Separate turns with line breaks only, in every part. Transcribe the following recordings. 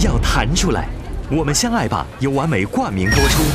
要弹出来。我们相爱吧，由完美冠名播出。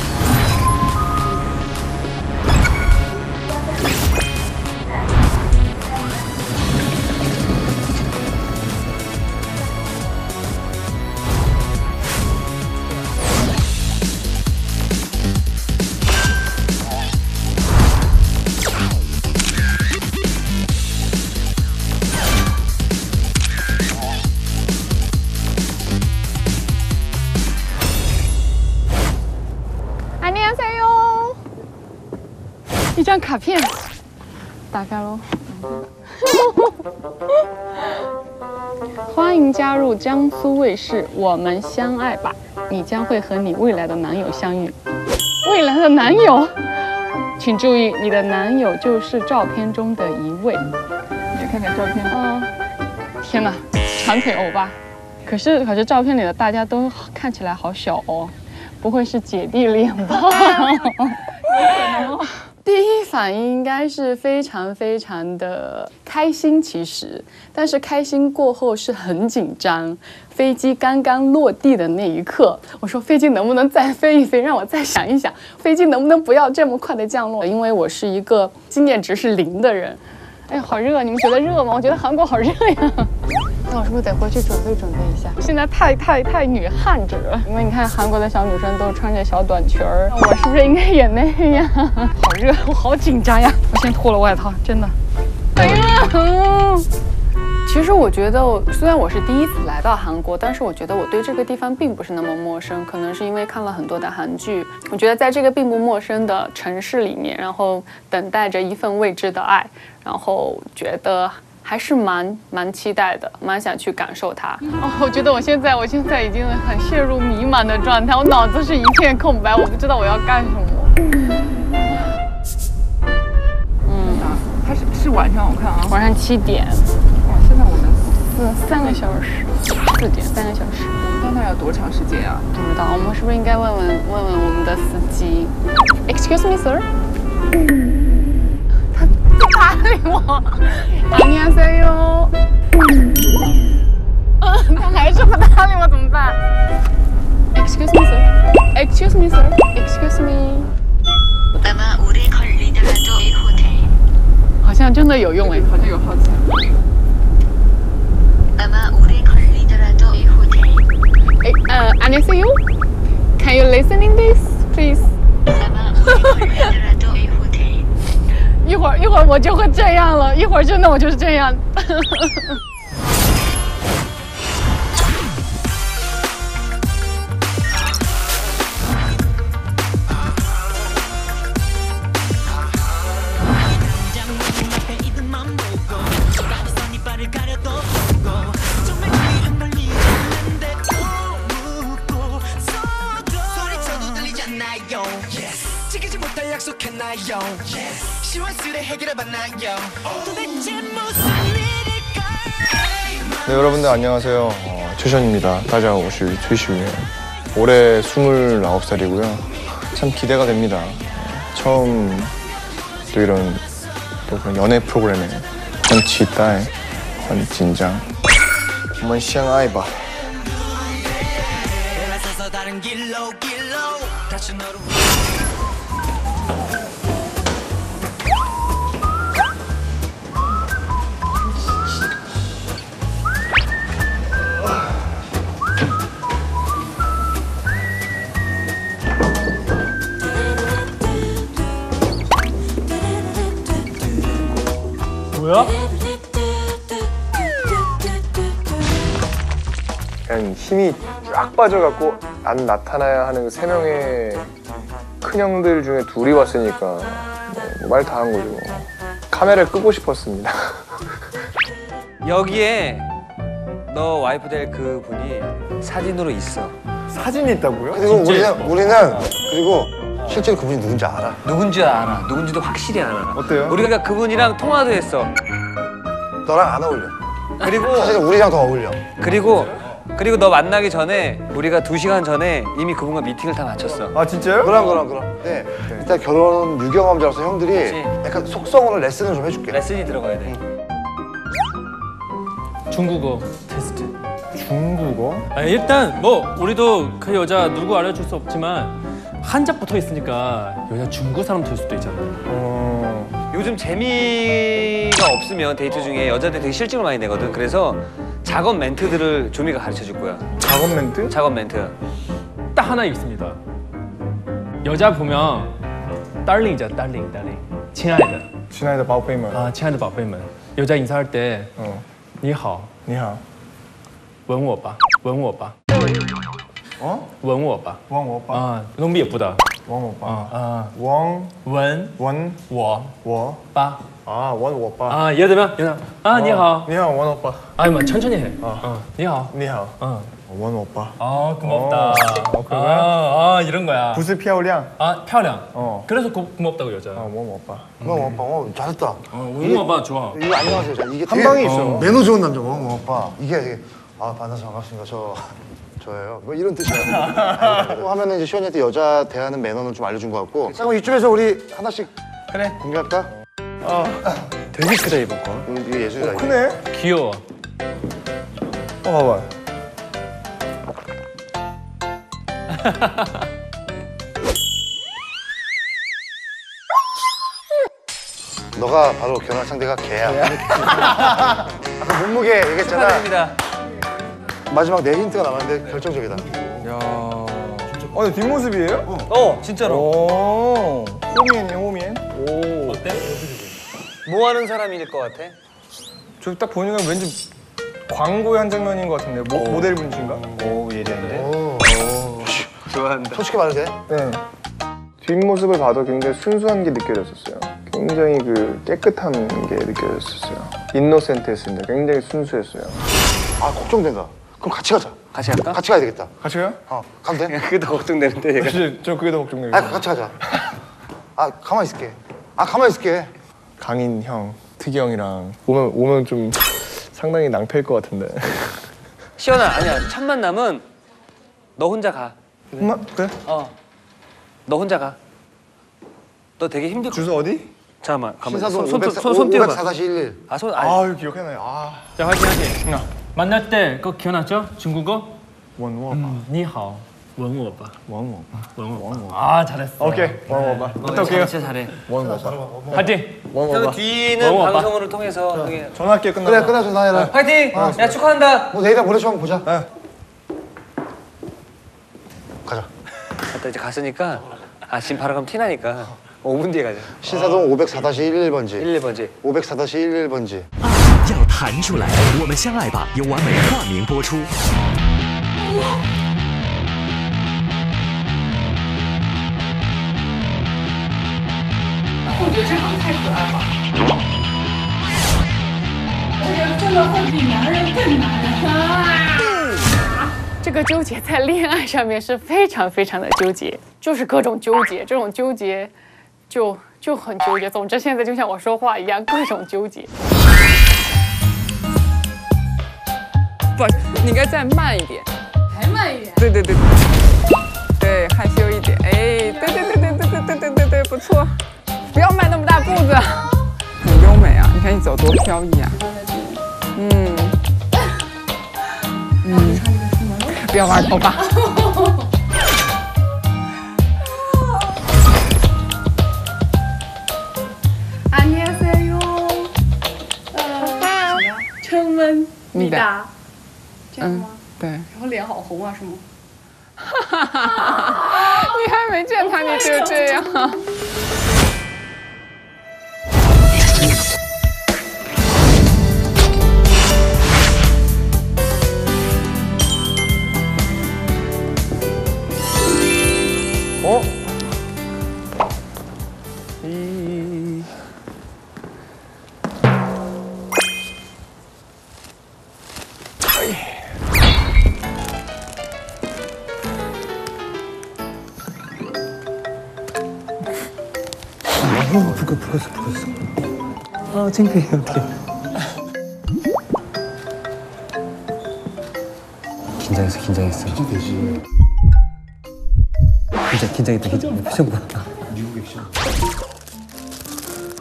一张卡片，打开喽！欢迎加入江苏卫视《我们相爱吧》，你将会和你未来的男友相遇。未来的男友，请注意，你的男友就是照片中的一位。
你看看照片。
天哪，长腿欧巴！可是照片里的大家都看起来好小哦，不会是姐弟恋吧？第一反应应该是非常的开心，其实，但是开心过后是很紧张。飞机刚刚落地的那一刻，我说飞机能不能再飞一飞，让我再想一想，飞机能不能不要这么快的降落？因为我是一个经验值是0的人。哎呀，好热！你们觉得热吗？我觉得韩国好热呀。那我是不是得回去准备一下？现在太女汉子了，因为你看韩国的小女生都穿着小短裙儿，我是不是应该也那样？好热，我好紧张呀！我先脱了外套，真的。哎呀，其实我觉得，虽然我是第一次来到韩国，但是我觉得我对这个地方并不是那么陌生，可能是因为看了很多的韩剧。我觉得在这个并不陌生的城市里面，然后等待着一份未知的爱，然后觉得。还是蛮期待的，蛮想去感受它。我觉得我现在已经很陷入迷茫的状态，我脑子是一片空白，我不知道我要干什么。
它是晚上，我看啊，
晚上7点。
哇，现在我们
3个小时，4点3个小时。
到那要多长时间啊？
不知道，我们是不是应该问问我们的司机 ？Excuse me, sir。他搭理我。안녕하세요。他还是不搭理我，怎么办 ？Excuse me, sir. Excuse me, sir. Excuse me. 好像真的有用哎，
好像有好奇。
안녕하세요. Can you listen in this, please? 一会儿我就会这样了，一会儿真的我就是这样。
네, 여러분들 안녕하세요. 최션입니다. 大家好，我是崔旭元. 올해 29살이고요. 참 기대가 됩니다. 처음 또 이런 그런 연애 프로그램에 很期待,很紧张. 我们相爱吧. 뭐야? 그냥 힘이 쫙 빠져갖고 안 나타나야 하는 그 3명의 큰형들 중에 둘이 왔으니까 뭐 말 다 한 거죠. 카메라를 끄고 싶었습니다.
여기에 너 와이프 될 그 분이 사진으로 있어.
사진이 있다고요?
그리고 우리는 그리고 실제로 그분이 누군지 알아.
누군지 알아. 누군지도 확실히 알아.
어때요?
우리가 그분이랑 통화도 했어.
너랑 안 어울려.
그리고
사실 우리랑 더 어울려.
그리고 너 만나기 전에 우리가 2시간 전에 이미 그분과 미팅을 다 마쳤어.
아 진짜요?
그럼. 네. 일단 결혼 유경험자로서 형들이
그치.
약간 속성으로 레슨을 좀 해줄게.
레슨이 들어가야 돼.
중국어 테스트.
중국어?
일단 뭐 우리도 그 여자 누구 알려줄 수 없지만 한자 붙어 있으니까 여자 중국 사람 될 수도 있잖아요.
요즘 재미가 없으면 데이트 중에 여자들 되게 실증을 많이 내거든. 그래서 작업 멘트들을 조미가 가르쳐 줄 거야.
작업 멘트?
작업 멘트.
딱 하나 있습니다. 여자 보면 darling이죠, darling. 亲爱的.
친하이다 바오페이먼.
亲爱的宝贝们. 여자 인사할 때 你好,
你好.
吻我吧.吻我吧.
왕 오빠.
너무 예쁘다.
왕 오빠. 왕
吻我
워.
吧.
원 오빠.
예를 들면 你好.
你好, 원 오빠.
뭐 천천히 해. 你好.
你好. 원 오빠.
고맙다.
그거야?
이런 거야.
부스 피아오량.
漂亮. 그래서 고맙다고 여자.
원 오빠.
원 오빠. 잘했다.
원 오빠 좋아.
이거 안녕하세요. 이게
한 방에 있어.
매너 좋은 남자 원 오빠. 이게 만나서 반갑습니다. 저예요. 뭐 이런 뜻이에요. 또 하면은 이제 시원이한테 여자 대하는 매너는 좀 알려준 것 같고. 자, 그럼 이쯤에서 우리 하나씩
그래.
공개할까?
되게 크다 이번 거.
이게 예술이다. 이게.
크네.
귀여워.
봐봐.
너가 바로 결혼할 상대가 걔야. 아까 몸무게 얘기했잖아.
축하드립니다.
마지막 내 힌트가 남았는데 결정적이다.
야. 근데 뒷모습이에요?
진짜로.
오. 호미엔이요, 호미엔. 오.
어때?
뭐 하는 사람일 것 같아?
저기 딱 보니까 왠지 광고의 한 장면인 것 같은데 모델 분이신가?
오, 예리한데? 좋아한다.
솔직히 말해도 돼?
네. 뒷모습을 봐도 굉장히 순수한 게 느껴졌었어요. 굉장히 그 깨끗한 게 느껴졌었어요. 인노센트했습니다. 굉장히 순수했어요.
걱정된다. 그럼 같이 가자.
같이 갈까?
같이 가야 되겠다.
같이 가요?
가면 돼?
그게 더 걱정되는데 얘가.
진짜 저 그게 더 걱정돼요.
같이 가자. 가만히 있을게. 가만히 있을게.
강인 형, 특이 형이랑 오면 좀 상당히 낭패일 것 같은데.
시원아, 아니야. 첫 만남은 너 혼자 가.
엄마, 그래?
너 혼자 가. 너 되게 힘들 거.
주소 어디?
잠깐만, 가만히.
신사동
손 떼어봐.
504-11.
손
이거 기억해놔요.
자, 화이팅. 만날 때 그거 기억났죠? 중국어?
원워.
你好,吻我吧.
원워.
잘했어.
오케이. 원워. 갔다 올게요.
진짜 잘해.
원워.
화이팅.
원워.
뒤는
원호 오빠.
방송으로 통해서 되게.
전화할게 끝나고.
그래, 끝나서 나해라.
화이팅! 야, 축하한다.
뭐 내일이랑 모레 한번 보자.
네.
가자.
갔다 이제 갔으니까 지금 바로 가면 티나니까 5분 뒤에 가자.
신사동 504-11번지.
11번지.
504-11번지.
要弹出来，我们相爱吧，由完美化名播出。
我觉得这行太可爱了。我觉得真的会比男人更男人。这个纠结在恋爱上面是非常非常的纠结，就是各种纠结，这种纠结就很纠结。总之现在就像我说话一样，各种纠结。
不，你应该再慢一点。
还慢一点。
对对对，对，害羞一点。哎，对，不错。不要迈那么大步子，很优美啊！你看你走多飘逸啊！不要玩头发。
안녕하세요。천문입니다。这样吗？
对。
然后脸好红啊，是吗？
你还没见他，你就这样。
아, 창피해. 어떡해. 긴장했어. 긴장되지. 긴장했다. 표정 봐. 미국 액션.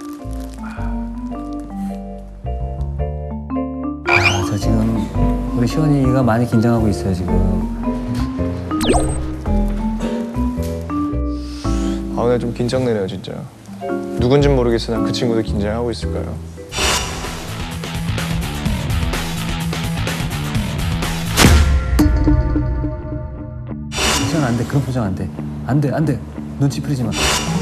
저 지금 우리
시원이가 많이 긴장하고 있어요 지금.
아, 오늘 좀 긴장되네요 진짜. 누군진 모르겠으나 그 친구도 긴장하고 있을까요?
표정 안 돼. 그런 표정 안 돼. 안 돼, 안 돼. 눈치 풀리지 마.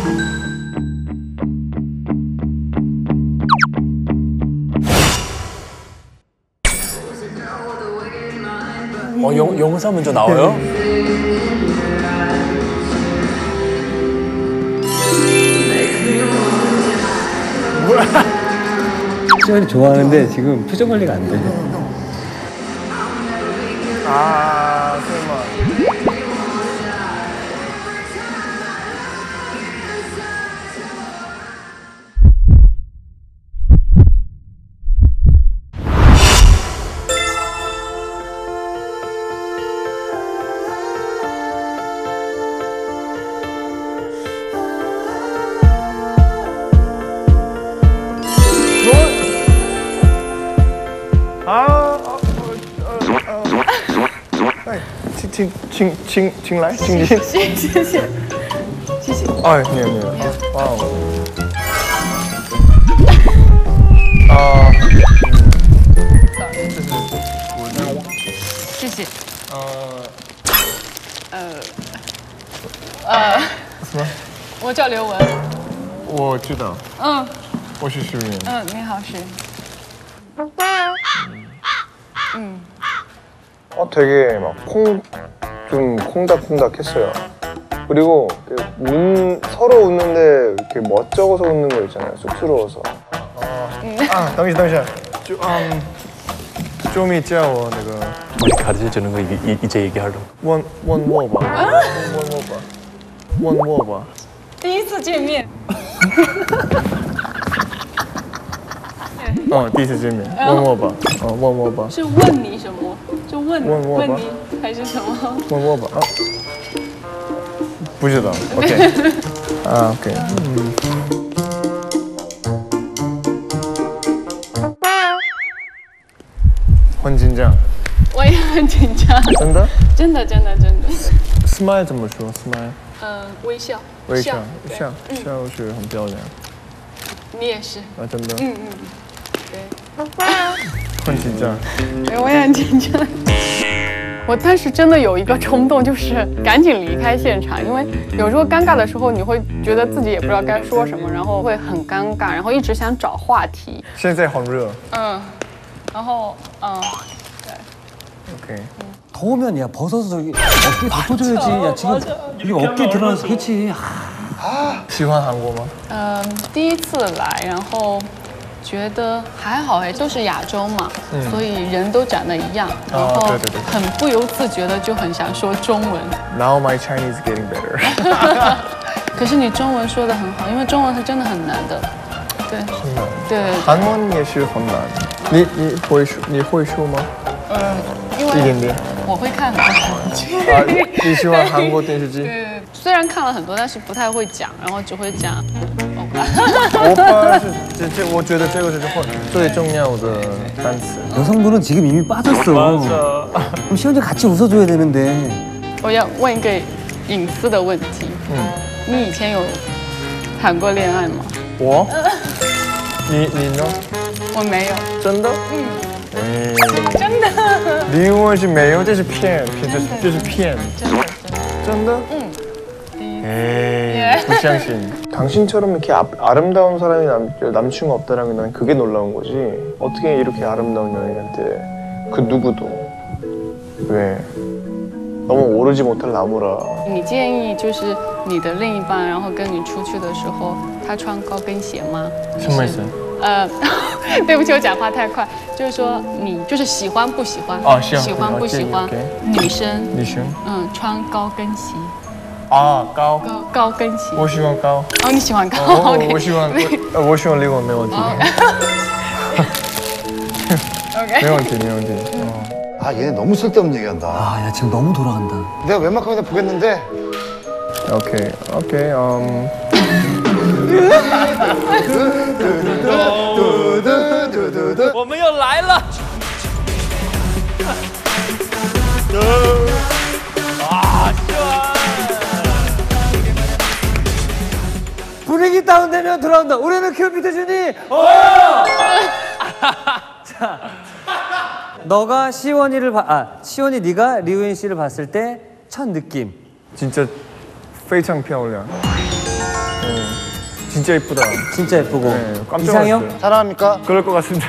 영사 먼저 나와요?
시원이 좋아하는데 지금 표정 관리가 안 돼.
아, 설마.请来，请进。
谢谢。
哎，没有没有，哇哦。啊，这是我的。
谢谢。
什么？
我叫刘雯。
我知道。
嗯。
我是徐云。
你好，徐云。
되게 막 좀 콩닥콩닥했어요. 그리고 서로 웃는데 이렇게 멋쩍어서 웃는 거 있잖아요. 쑥스러워서. 당신. 좀 있죠, 내가.
우리 가르쳐 주는 거 이제 얘기하려고.
원 먹어봐. 원 먹어봐.
第一次见面。
第一次见面。원 먹어봐. 원 먹어봐.
是问你什么？就问你还是什么？
원 먹어봐. 不知道。OK。OK。很紧张。
我也很紧张。
真的？
真的。
Smile 怎么说 ？Smile。
微笑。
笑是很漂亮。
你也是。
啊，真的。
对。
很紧张。
对，我也很紧张。我当时真的有一个冲动，就是赶紧离开现场，因为有时候尴尬的时候，你会觉得自己也不知道该说什么，然后会很尴尬，然后一直想找话题。
现在很热。
然后对。
OK。
더우면 야 벗어서 저기 어깨 덮어줘야지. 야 지금 이게 어깨 드러나서 그렇지.
喜欢韩国吗？
第一次来，然后觉得还好哎，都是亚洲嘛，所以人都长得一样，然后很不由自觉的就很想说中文。
Now my Chinese is getting better 。
可是你中文说的很好，因为中文是真的很难的。对。
很难。
对。
韩文也是很难。你会说吗？
因为
一点点。
我会看很多韩剧。
你喜欢韩国电视剧？
对，虽然看了很多，但是不太会讲，然后只会讲欧巴。
欧巴是我觉得这个是最重要的单词。
여성분은 지금 이미 빠졌어. 맞아. 그럼 시원이 같이 웃어줘야 되는데.
我要问一个隐私的问题。你以前有谈过恋爱吗？
我？你呢？
我没有。
真的？
真的。
离婚是没有，这是骗。真的？에이, 못相信. 당신처럼 이렇게 아름다운 사람이 남친과 없다는 난 그게 놀라운 거지. 어떻게 이렇게 아름다운 연예인한테 그 누구도 왜 너무 오르지 못할 나무라.
你建议就是你的另一半，然后跟你出去的时候，他穿高跟鞋吗？
什么意思？
对不起，我讲话太快。就是说你就是喜欢不喜欢？喜欢不喜欢？女生穿高跟鞋。 高跟鞋。
我喜欢高。
你喜欢高？
我喜欢离婚没问题。没问题。
얘네 너무 쓸데없는 얘기한다.
야 지금 너무 돌아간다.
내가 웬만큼이나 보겠는데.
오케이.
我们又来了。
되면 돌아온다. 우리는 큐피드 준이. 자, 너가 시원이 네가 리우엔 씨를 봤을 때 첫 느낌.
진짜 非常漂亮. 진짜 예쁘다.
진짜 예쁘고.
네, 깜짝
이상형?
놀랐어요.
사랑합니까?
그럴 것 같습니다.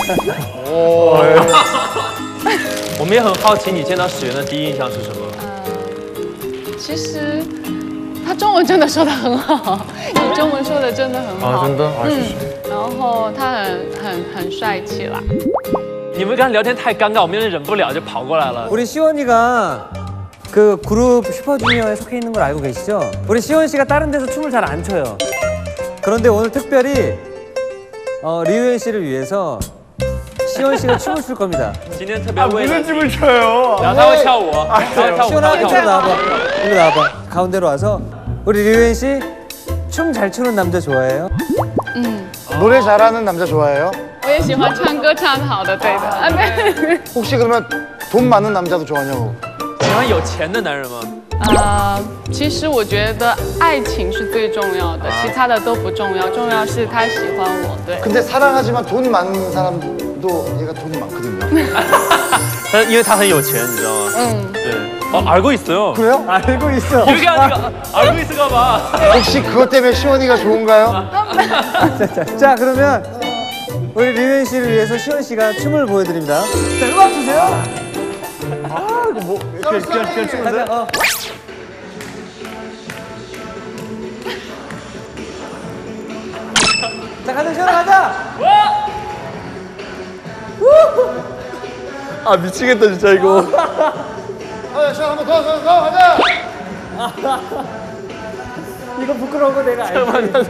我们也很好奇，你见到史源的第一印象是什么？
其实他中文真的说得很好，你中文说的真的很好。
真的？啊，谢谢。
然后他很帅气啦。
你们刚才聊天太尴尬，我们有点忍不了就跑过来了。
우리 시원이가 그 그룹 슈퍼주니어에 속해 있는 걸 알고 계시죠? 우리 시원 씨가 다른 데서 춤을 잘 안 춰요. 그런데 오늘 특별히 리우엔 씨를 위해서 시원 씨가 춤을 출 겁니다.
今天特别为了，
무슨 춤을 춰요?
然后他会跳舞，他会跳舞，
시원아
他会
이쪽으로
跳舞。
나와봐. 이리 나와봐. 가운데로 와서 우리 리우엔 씨 춤 잘 추는 남자 좋아해요?
노래 잘하는 남자 좋아해요?
我也喜欢唱歌唱得好的，对的。啊，对。
혹시 그러면 돈 많은 남자도 좋아하냐고?
喜欢有钱的男人吗？
其实我觉得爱情是最重要的，其他的都不重要，重要是他喜欢我，对。
근데 사랑하지만 돈 많은 사람도 얘가 돈이 많거든요.
但因为他很有钱，你知道吗？对。알고 있어요.
그래요?
알고 있어.
이렇게 하니까 알고 있을까 봐.
혹시 그것 때문에 시원이가 좋은가요?
자 그러면 우리 리우엔 씨를 위해서 시원 씨가 춤을 보여드립니다. 자 음악 주세요.
그냥 춤을 돼?
자 가자 시원아 가자.
아 미치겠다 진짜 이거.
시원 한번 더 가자.
이거 부끄러운 거 내가 알지.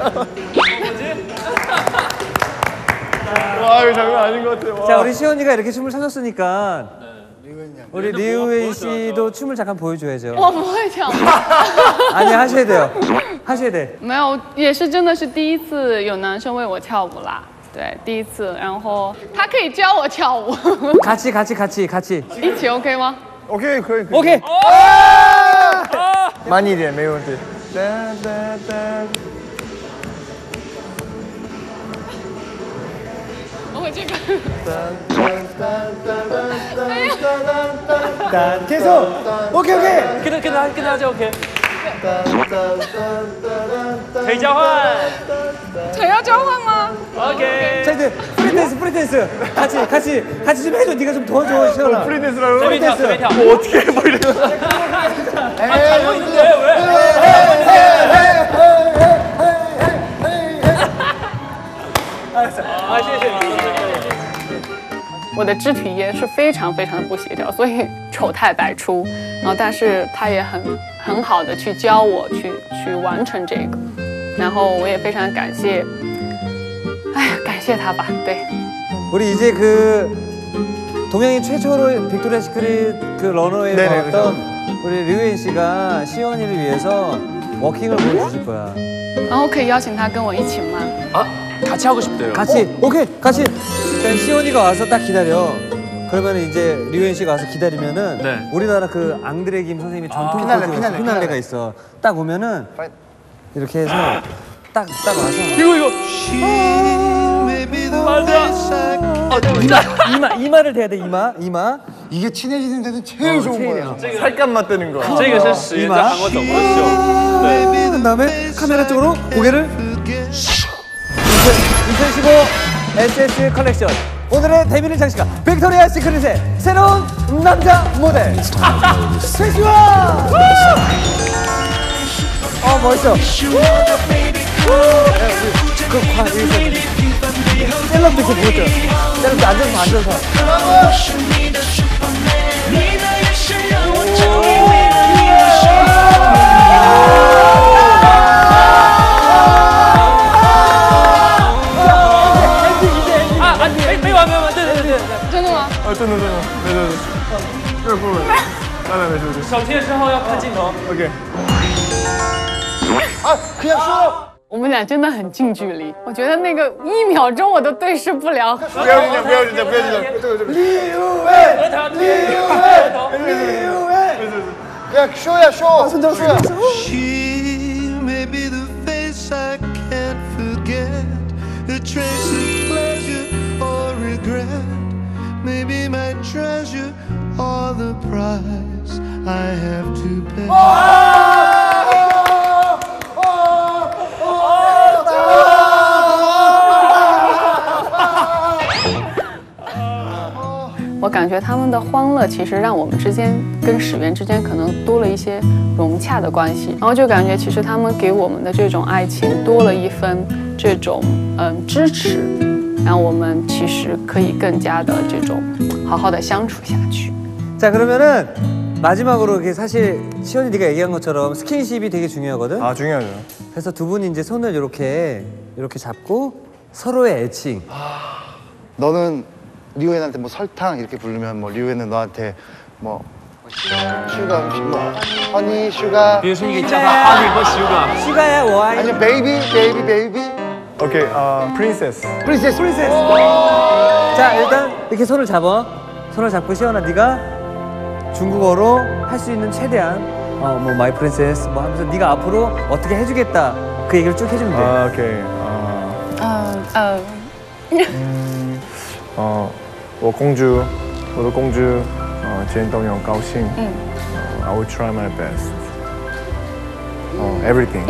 와 이거 장난 아닌 것 같아요.
자 우리 시원이가 이렇게 춤을 찾았으니까 우리 리우엔 씨도 춤을 잠깐 보여줘야죠.
我不会跳舞，
아니 하셔야 돼요. 하셔야 돼.
没有，也是真的是第一次有男生为我跳舞啦，对，第一次。然后他可以教我跳舞，
같이
一起 OK 吗？
오케이 그래.
오케이.
만일이야 매운 듯.
我会这个。
계속. 오케이.
跟他就 OK。腿交换。
腿要交换吗？
OK。
자 이제 프리댄스. 같이 좀 해줘. 네가 좀 도와줘 시원아.
프리댄스라고?
随便跳，随便跳。
뭐 어떻게 해 뭐 이래.
왜？
我的肢体也是非常的不协调，所以丑态百出。然后，但是他也很好的去教我去完成这个，然后我也非常感谢，感谢他吧，对。
우리 이제 그 동양인 최초로 빅토리아 시크릿 그 러너웨이
네네,
나왔던 우리 리우엔 씨가 시원이를 위해서 워킹을 보여주실 거야.
然后可以邀请他跟我一起吗？
같이 하고 싶대요.
같이 오케이 같이. 그러니까 시원이가 와서 딱 기다려. 그러면 이제 리우엔 씨가 와서 기다리면은
네.
우리나라 그 앙드레 김 선생님의 전통
피날레.
피날레가 있어. 딱 오면은 이렇게 해서 딱 와서
이거. 맞아.
이마를 대야 돼 이마.
이게 친해지는 데는 제일 좋은 거예요.
살감 맞대는 거.
这个是史源在韩国走过的秀。
그다음에 카메라 쪽으로 고개를 2015 SS 컬렉션 오늘의 데뷔를 장식한 빅토리아 시크릿의 새로운 남자 모델 최시원. 멋있어. 셀럽도 이렇게 보였죠. 셀럽도 앉아서.
手贴之后要看镜头。
오케이.
그냥 쉬어.
我们俩真的很近距离，我觉得那个1秒钟我都对视不了。
보여주자. 그냥 쇼야 쇼.
손 잡았어.
She may be the face I can't forget. trace of pleasure or regret. Maybe my treasure or the price I have to pay.
我感觉他们的欢乐其实让我们之间跟始源之间可能多了一些融洽的关系，然后就感觉其实他们给我们的这种愛情多了一分这种支持，让我们其实可以更加的这种好好的相处下去。
자 그러면은 마지막으로 사실 시원이 네가 얘기한 것처럼 스킨십이 되게 중요하거든.
아 중요하죠.
그래서 두 분이 이제 손을 이렇게 잡고 서로의 애칭.
너는 리오엔한테 뭐 설탕 이렇게 부르면 뭐 리오엔은 너한테 뭐 슈가 뭐 허니 슈가
比如说你可以叫他 honey 或 sugar，
슈가야 와인.
아니면 베이비
오케이, 프린세스.
프린세스
자 일단 이렇게 손을 잡아. 손을 잡고 시원아 네가 중국어로 할 수 있는 최대한 뭐 마이 프린세스 뭐 하면서 네가 앞으로 어떻게 해주겠다 그 얘기를 쭉 해주면 돼.
아 오케이. 我公主，我的公主，今天都很高兴。I will try my best. Everything.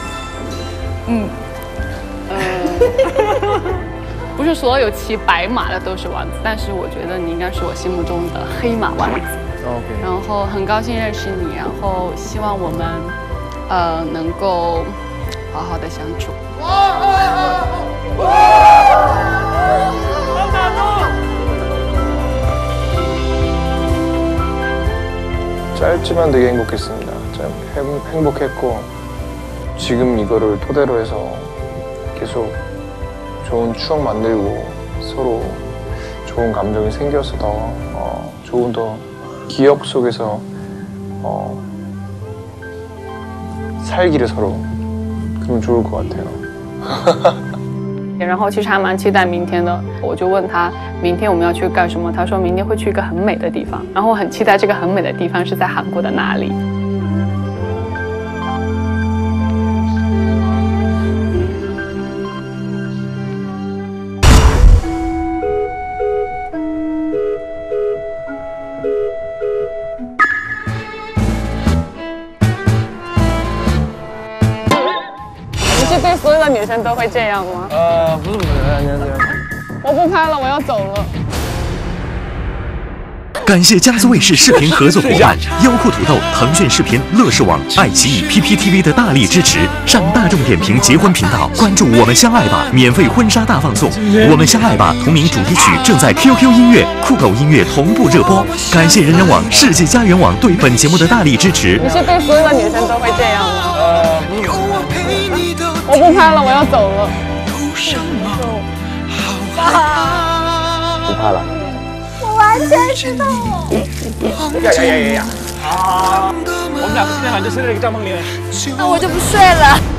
不是所有骑白马的都是王子，但是我觉得你应该是我心目中的黑马王子。
OK。
然后很高兴认识你，然后希望我们能够好好的相处。
짧지만 되게 행복했습니다. 행복했고 지금 이거를 토대로 해서 계속 좋은 추억 만들고 서로 좋은 감정이 생겨서 더 좋은 더 기억 속에서 살기를 서로 그러면 좋을 것 같아요.
然后其实还蛮期待明天的，我就问他明天我们要去干什么，他说明天会去一个很美的地方，然后我很期待这个很美的地方是在韩国的哪里。 对所有的女生都会这样吗？
不是，안녕하세요。
我不拍了，我要走了。
感谢家族卫视视频合作伙伴优酷土豆、腾讯视频、乐视网、爱奇艺、PPTV 的大力支持。上大众点评结婚频道，关注我们相爱吧，免费婚纱大放送。我们相爱吧同名主题曲正在 QQ 音乐、酷狗音乐同步热播。感谢人人网、世界家园网对本节目的大力支持。
你是对所有的女生都会这样吗？我不拍了，我要走了。
不怕了。
我完全知道。
呀！我们俩今天晚上就睡在这个帐篷里。
那我就不睡了。